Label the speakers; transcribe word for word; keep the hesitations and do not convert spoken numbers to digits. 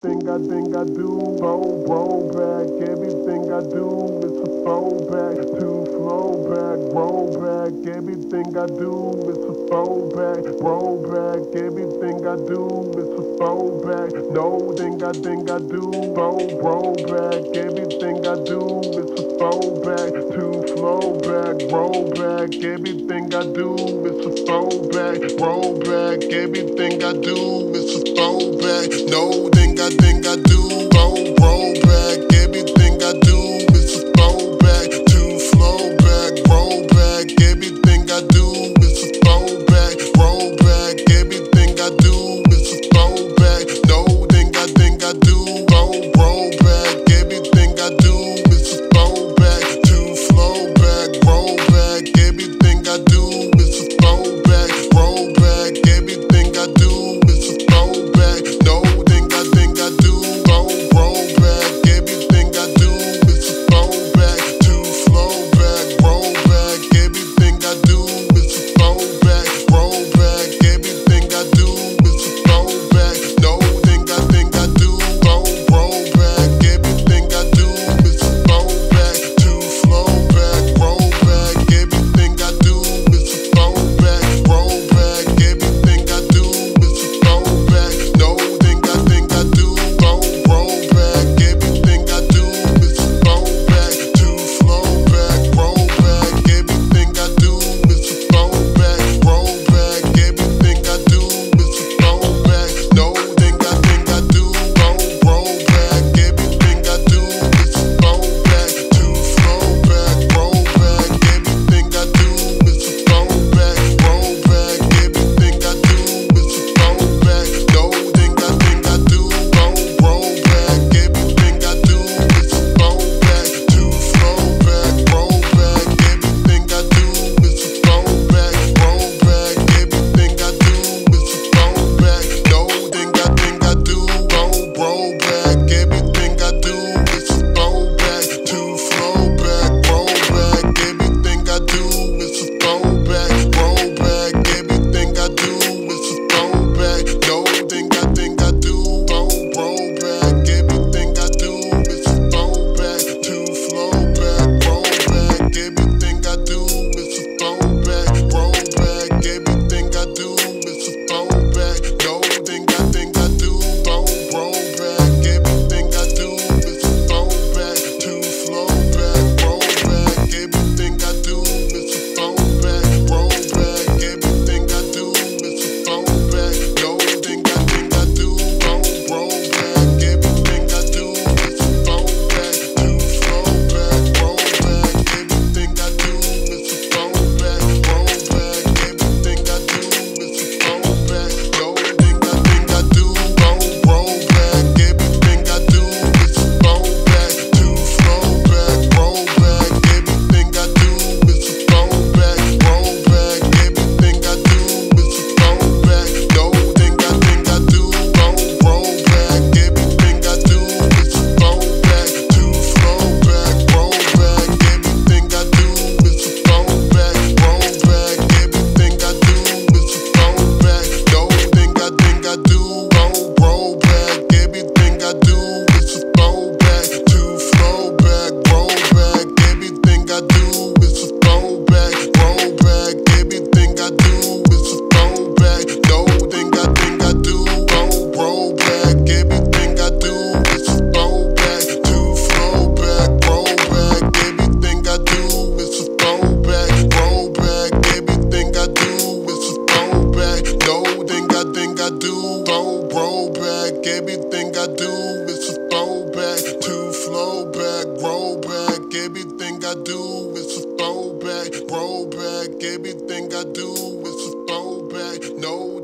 Speaker 1: everything I think I do. Roll, roll back, everything I do is to throw back, to flow back, roll back, everything I do is to throw back, roll back, everything I do is to throw back, no thing I think I do. Roll, roll back, everything I do is to throw back, to flow back, roll back, everything I do is to throw back, roll back, everything I do is to throw back, no thing I think I do. Roll, roll back, everything I do is to throw back, to flow back, roll back, everything I do is to throw back, roll back, everything I do is to throw back, no thing I think I do. Roll, roll back, everything I do is to throw back, to flow back, roll back, everything I do is to throw back, roll back, everything I do is to throw back, no thing I think I do. Roll, roll back, everything I do is to throw back, to flow back, roll back, everything I do is to throw back, roll back, everything I do is to throw back, no thing I think I do. Roll, roll back, everything I do is to throw back, to flow back, roll back, everything I do is to throw back, roll back, everything I do is to throw back, no thing I think I do. Roll, roll back, everything I do is to throw back, to flow back, roll back, everything I do is to throw back, roll back, everything I do is to throw back, no thing I think I do. Roll, roll back, everything I do is to throw back, to flow back, roll back, everything I do is to throw back, roll back, everything I do is to throw back, no thing I think I do. Roll, roll back, everything I do is to throw back, to flow back, roll back, everything I do is to throw back, roll back, everything I do is to throw back, no thing I think I do. Roll, roll back, everything I do is to throw back, to flow back, roll back, everything I do is to throw back, roll back, everything I do is to throw back, no thing I think I do. Roll, roll back, everything I do is to throw back, to flow back, roll back, everything I do is to throw back, roll back, everything I do is to throw back, no thing I think I do. Roll, roll back, everything I do is to throw back, to flow back, roll back, everything I do is to throw back, roll back, everything I do is to throw back, no thing I think I do. Roll, roll back, everything I do is to throw back, to flow back, roll back, everything I do is to throw back, roll back, everything I do is to throw back, no thing I think I do. Roll, roll back, everything I do is to throw back, to flow back, roll back, everything I do is to throw back, roll back, everything I do is to throw back, no thing I think I do. Roll, roll back, everything I do is to throw back, to flow back, roll back, everything I do is to throw back, roll back, everything I do is to throw back, no thing I think I do. Roll, roll back, everything I do is to throw back, to flow back, roll back, everything I do is to throw back, roll back, everything I do is to throw back, no thing I think I do. Roll, roll back, everything I do is to throw back, to flow back, roll back, everything I do is to throw back, roll back, everything I do is to throw back, no thing I think I do. Roll, roll back, everything I do is to throw back, to flow back, roll back, everything I do is to throw back, roll back, everything I do is to throw back, no